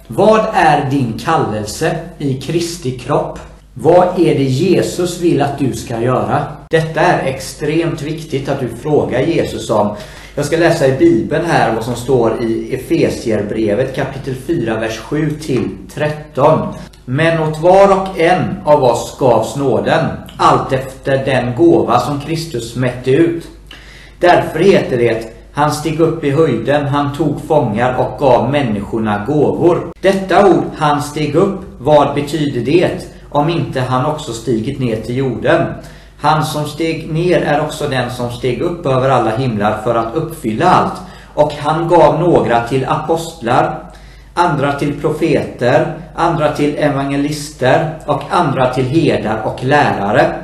Vad är din kallelse i Kristi kropp? Vad är det Jesus vill att du ska göra? Detta är extremt viktigt att du frågar Jesus om. Jag ska läsa i Bibeln här vad som står i Efesierbrevet kapitel 4 vers 7-13. Men åt var och en av oss gavs nåden, allt efter den gåva som Kristus mätte ut. Därför heter det: han steg upp i höjden, han tog fångar och gav människorna gåvor. Detta ord, han steg upp, vad betyder det? Om inte han också stigit ner till jorden. Han som steg ner är också den som steg upp över alla himlar för att uppfylla allt. Och han gav några till apostlar, andra till profeter, andra till evangelister och andra till herdar och lärare.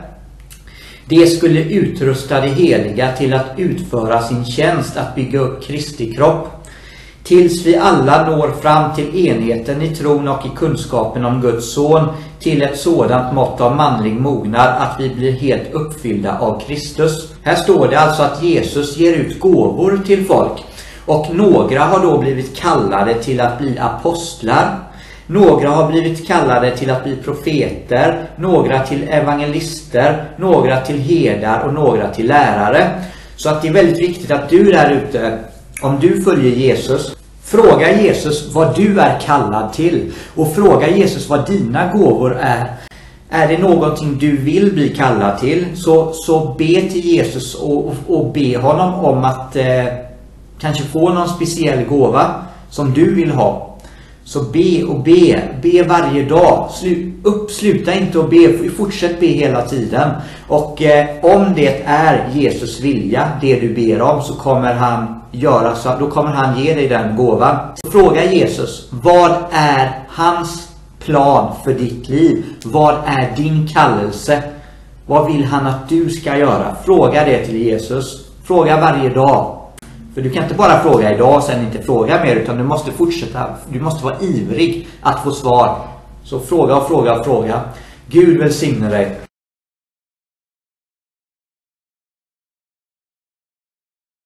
Det skulle utrusta de heliga till att utföra sin tjänst att bygga upp Kristi kropp. Tills vi alla når fram till enheten i tron och i kunskapen om Guds son, till ett sådant mått av manlig mognad att vi blir helt uppfyllda av Kristus. Här står det alltså att Jesus ger ut gåvor till folk. Och några har då blivit kallade till att bli apostlar. Några har blivit kallade till att bli profeter, några till evangelister, några till herdar och några till lärare. Så att det är väldigt viktigt att du där ute, om du följer Jesus, fråga Jesus vad du är kallad till. Och fråga Jesus vad dina gåvor är. Är det någonting du vill bli kallad till, så be till Jesus och be honom om att kanske få någon speciell gåva som du vill ha. Så be varje dag. Sluta inte att be, fortsätt be hela tiden. Och om det är Jesus vilja, det du ber om, så kommer han göra så, då kommer han ge dig den gåvan. Så fråga Jesus, vad är hans plan för ditt liv? Vad är din kallelse? Vad vill han att du ska göra? Fråga det till Jesus. Fråga varje dag. För du kan inte bara fråga idag och sen inte fråga mer, utan du måste fortsätta. Du måste vara ivrig att få svar. Så fråga och fråga och fråga. Gud välsigne dig.